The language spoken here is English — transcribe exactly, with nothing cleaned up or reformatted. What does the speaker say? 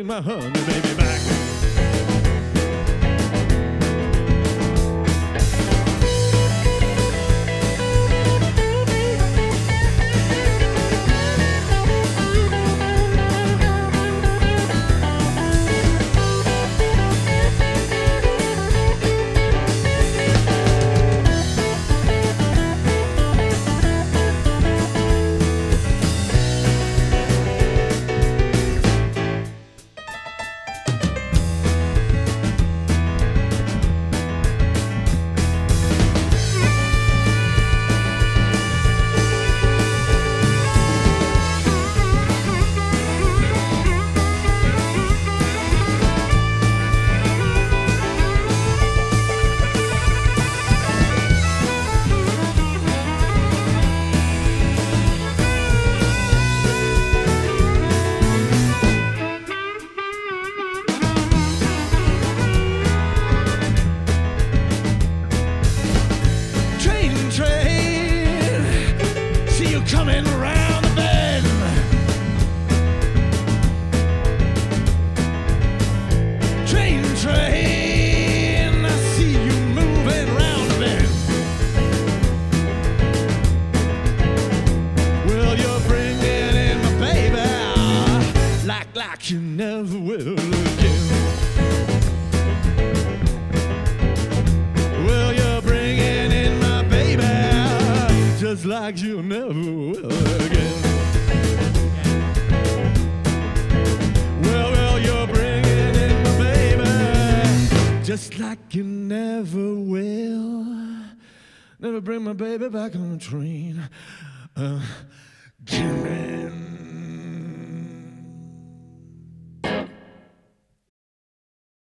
my honey baby back. Coming around the bend, train, train, I see you moving around the bend. Well, you're bringing in my baby like, like you never will again. Well, you're bringing in my baby just like you never will again. Well, well, you're bringing in my baby just like you never will. Never bring my baby back on the train again.